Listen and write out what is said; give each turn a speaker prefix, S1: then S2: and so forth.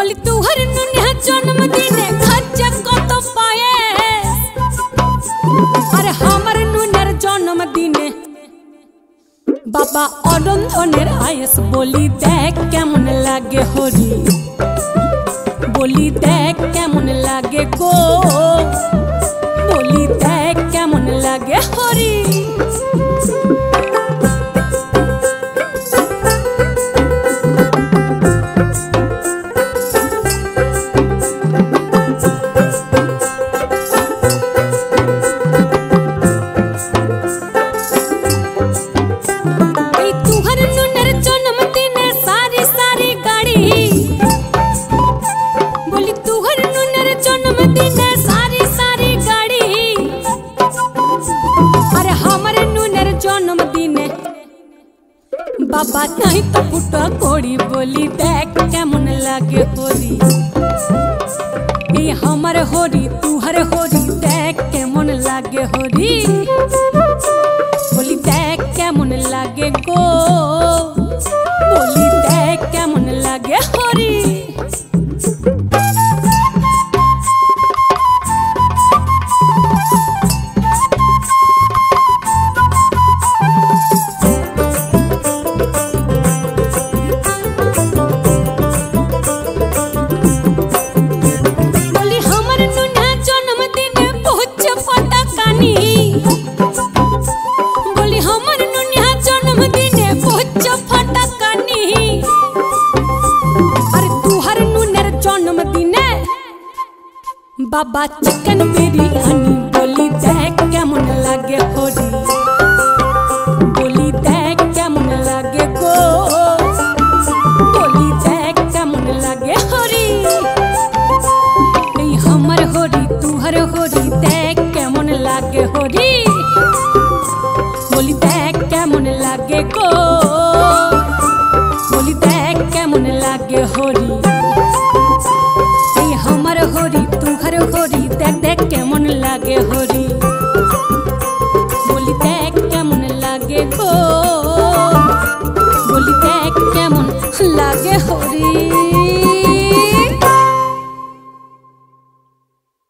S1: बोली तुहर नुनिया जन्मदिने खर्चा कत पाए अरे हमर नुनियर जन्मदिने बाबा अरंधनेर आयस बोली देख केमन लागे हरि बोली देख केमन लागे गो बोली देख केमन लागे हरि बाबा नहीं तो पुटा कोड़ी बोली देख केमन लागे होरी ये हमर होरी तुहर होरी देख केमन लागे होरी बोली देख केमन लागे गो बोली देख केमन लागे होरी बाबा चिकन बिरयानी बोली देख केमन लागे होरी बोली देख केमन लागे गो बोली देख केमन लागे होरी हमर होरी तुहर होरी देख केमन लागे होरी।